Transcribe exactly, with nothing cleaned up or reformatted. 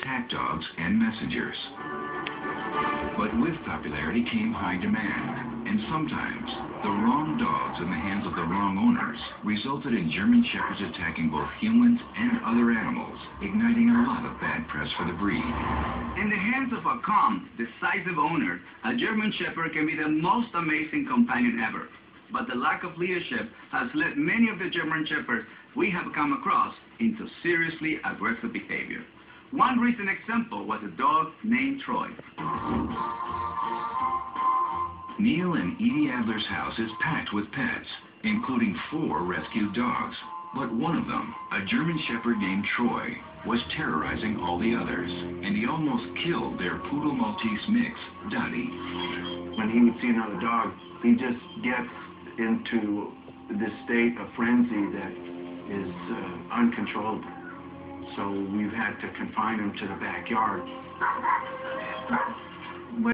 attack dogs and messengers. But with popularity came high demand, and sometimes the wrong dogs in the hands of the wrong owners resulted in German Shepherds attacking both humans and other animals, igniting a lot of bad press for the breed. In the hands of a calm, decisive owner, a German Shepherd can be the most amazing companion ever. But the lack of leadership has led many of the German Shepherds we have come across into seriously aggressive behavior. One recent example was a dog named Troy. Neil and Edie Adler's house is packed with pets, including four rescued dogs. But one of them, a German Shepherd named Troy, was terrorizing all the others, and he almost killed their Poodle Maltese mix, Dottie. When he would see another dog, he just gets into this state of frenzy that is uh, uncontrollable. So we've had to confine him to the backyard.